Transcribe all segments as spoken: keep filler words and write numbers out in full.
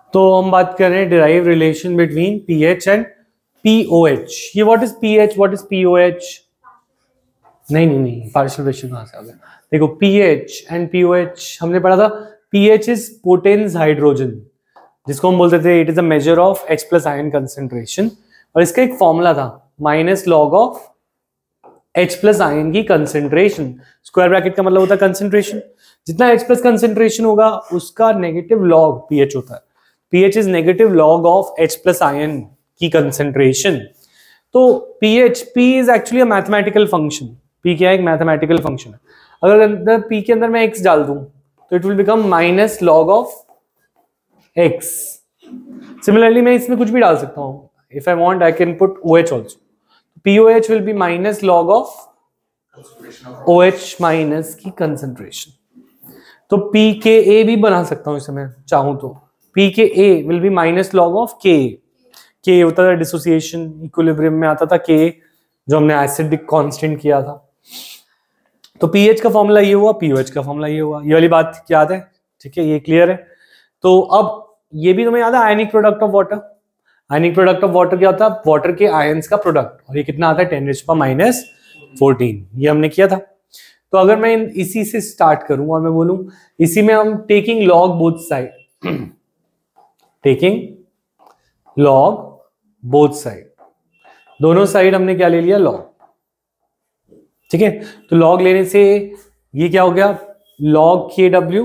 तो हम बात कर रहे हैं derive relation between pH and pOH. ये what is pH, what is pOH? नहीं नहीं नहीं पार्शियल फ्रैक्शन कहां से आ गया? देखो पीएच एंड पीओएच हमने पढ़ा था। पीएच इज पोटेंस हाइड्रोजन, जिसको हम बोलते थे it is a measure of H plus ion concentration, और इसका एक फॉर्मूला था minus log of H plus ion की कंसेंट्रेशन। स्क्वायर ब्रैकेट का मतलब होता है कंसेंट्रेशन। जितना एच प्लस कंसेंट्रेशन होगा उसका नेगेटिव लॉग पीएच होता है। PH is negative log of H plus ion की कंसेंट्रेशन। तो pH, P is actually a mathematical function. P क्या है? एक मैथमेटिकल फंक्शन है। अगर अंदर पी के अंदर मैं एक्स डाल दूं तो it will become minus log of X. Similarly मैं इसमें कुछ भी डाल सकता हूं। If I want I can put OH also. POH will be minus log of OH minus की कंसेंट्रेशन। तो पी के ए भी बना सकता हूं इसे मैं चाहूं तो। P K A will be minus log of K. K होता था डिसोसिएशन, इक्विलिब्रियम में आता था के, जो हमने एसिडिक कांस्टेंट किया था। तो पीएच का फॉर्मूला ये हुआ, पीओएच का फॉर्मूला ये हुआ। ये वाली बात याद है? ठीक है, ये क्लियर है। तो अब ये भी तुम्हें याद है ionic product of water. Ionic product of water क्या होता है? वाटर के आयंस का प्रोडक्ट, और ये कितना आता है? Ten raise power minus fourteen. ये हमने किया था। तो अगर मैं इसी से स्टार्ट करूं और मैं बोलूं इसी में हम taking log both side, taking log both side, दोनों साइड हमने क्या ले लिया? लॉग। ठीक है, तो लॉग लेने से ये क्या हो गया? Log K W,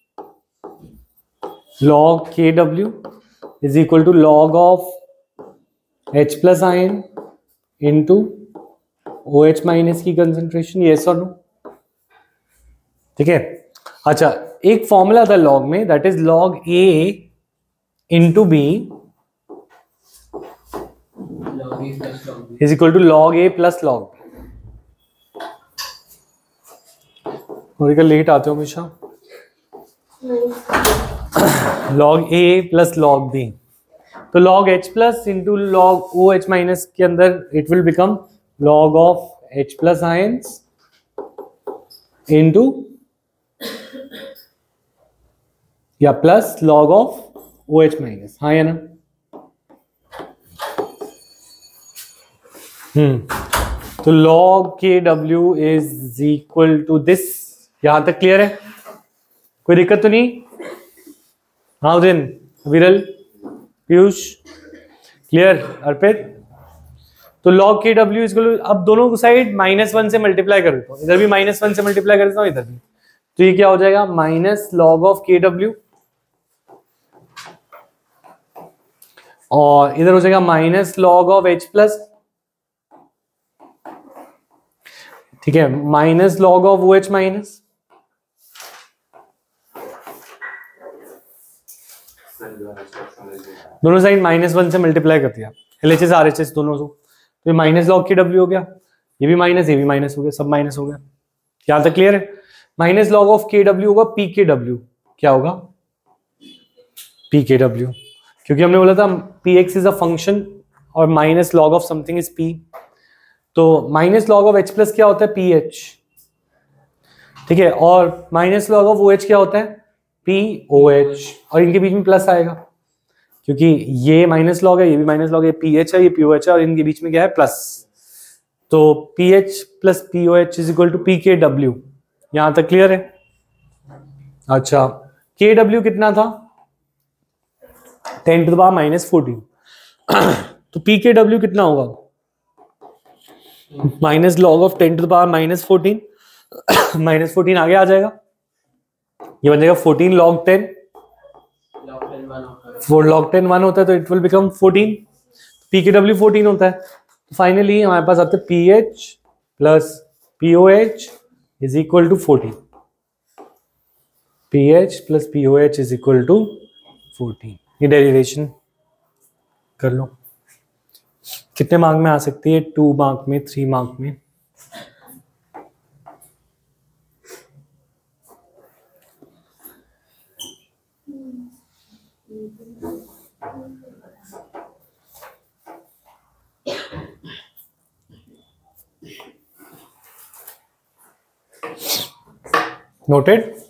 log K W is equal to log of H plus ion into O H minus की कंसेंट्रेशन। यस और नो? ठीक है। अच्छा, एक फॉर्मूला था लॉग में, that is log A into B is equal to log A plus log. और कल लेट आते हो हमेशा। Log A plus log B, तो log H plus into log O H minus के अंदर it will become log of H plus ions into या plus log of O H minus. हाँ या ना? हम्म तो log K W is equal to this. यहां तक क्लियर है? कोई दिक्कत तो नहीं? हाँ उदिन, विरल, पीयूष, क्लियर? अर्पित? तो log K W is equal to, अब दोनों साइड माइनस वन से मल्टीप्लाई कर देता हूं। इधर भी माइनस वन से मल्टीप्लाई कर देता हूं, इधर भी। तो ये क्या हो जाएगा? Minus log of K W, और इधर हो जाएगा minus log of H plus. ठीक है, minus log of O H minus, दोनों साइड माइनस वन से मल्टीप्लाई कर दिया, L H S R H S दोनों को। तो ये माइनस लॉग के डब्ल्यू हो गया, ये भी माइनस, ये भी माइनस हो गया, सब माइनस हो गया। यहां तक क्लियर है? Minus log of K W होगा पी के डब्ल्यू। क्या होगा? पी के डब्ल्यू, क्योंकि हमने बोला था P X is a function और minus log of something is P. तो minus log of H plus क्या होता है? P H. ठीक है, और minus log of O H क्या होता है? पी ओ एच, और इनके बीच में प्लस आएगा क्योंकि ये माइनस लॉग है, ये भी माइनस लॉग है, पी एच है, ये पी ओ एच है, और इनके बीच में क्या है? प्लस। तो P H plus P O H is equal to P K W. यहां तक क्लियर है? अच्छा, के डब्ल्यू कितना था? Ten to the power minus fourteen. तो पी के डब्ल्यू कितना होगा? Minus log of ten to the power minus fourteen, minus fourteen आगे आ जाएगा, ये बन जाएगा fourteen log ten. For log ten one होता है तो it will become fourteen. P K W fourteen होता है। तो फाइनली हमारे पास आते हैं P H plus P O H is equal to fourteen. P H plus P O H is equal to fourteen. ये डेरिवेशन कर लो। कितने मार्क में आ सकती है? टू मार्क में, थ्री मार्क में। Noted?